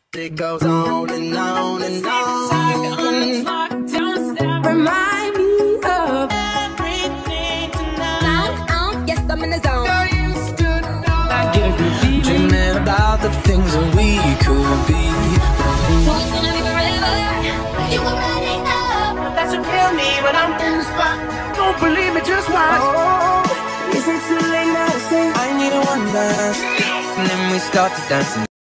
It goes on and on and on. Remind me of everything tonight. Yes, I'm in the zone. I get a good feeling. Dreaming about the things that we could be. So it's gonna be forever. You already know. That should kill me when I'm in the spot. Don't believe me, just watch. Oh, is it too late now to say I need a one dance. And then we start to dance.